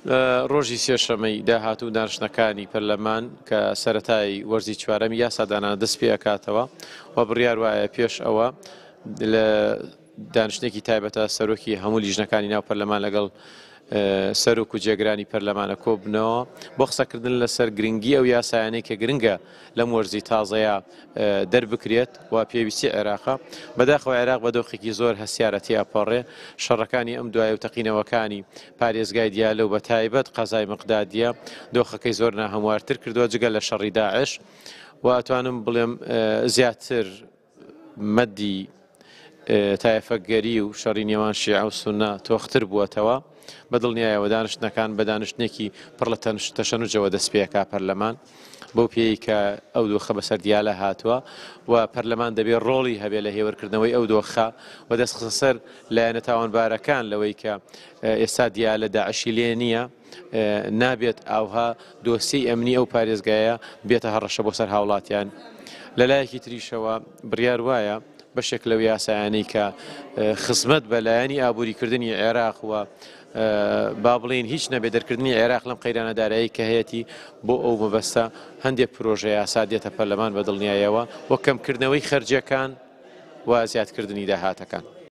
ڕۆژی سێشەمەی داهاتوو دانیشتەکانی پەرلەمان کە سەرەتای وەرزی چوارەمی یاسادانا دەست پێ ئەکاتەوە و بڕیار وایە پێش ئەوە لە دانیشتێکی تایبەتە سەرۆکی هەموو لیژنەکانی ناو پەرلەمان لەگەڵ سەرۆک و جێگرانی پەرلەمانە کۆبنەوە بۆ قسەکردن لەسەر گرنگی ئەو یاسایانەی کە گرنگە لەم وەرزی تازەیە دەربکرێت و پێویستی عێراقە بەداخەوە عێراق بە دۆخێکی زۆر هەسیارەتی ئاپەڕێ شەڕەکانی ئەم دوایە و تەقینەوەکانی پارێزگای دیالە و بە تایبەت قەزای مەقدادیە دۆخەکەی زۆر ناهەموارتر کردووە جگە لە شەڕی داعش و ئەتوانم بڵێم زیاتر مەدی تایەفەگەری و شەڕی نێوان شیعە و سونە تۆختر بووەتەوە بەدڵنیایەوە دانیشتنەکان بە دانیشتێکی پڕ لە تەشەنوجەوە دەست پێکا پەرلەمان بۆ پێی کە ئەو دۆخە بەسەر دیالە هاتووە و پەرلەمان دەبێت ڕۆڵی هەبێت لە هێوەرکردنەوەی ئەو دۆخە و دەستخستە سەر لایەنە تاوانبارەکان لەوەی کە ئێستا دیالە داعشی لێ نییە نابێت ئاوها دۆسی ئەمنی ئەو پارێزگایە بێتە هەڕەشە بۆ سەر هاوڵاتیان لەلایەکی تریشەوە بڕیار وایە بەشێک لەو یاسایانەی کە خزمەت بەلایەنی ئابووریکردنی عێراق و با بڵێن هیچ نەبێ دەرکردنی عێراق لەم قەیرانەدارایی کە هەیەی بۆ ئەو مەبەستە هەندێک پرۆژە یاسا دێتە پەرلەمان بە دڵنیایەوە وە کەمکردنەوەی خەرجیەکان و زیادکردنی داهاتەکان.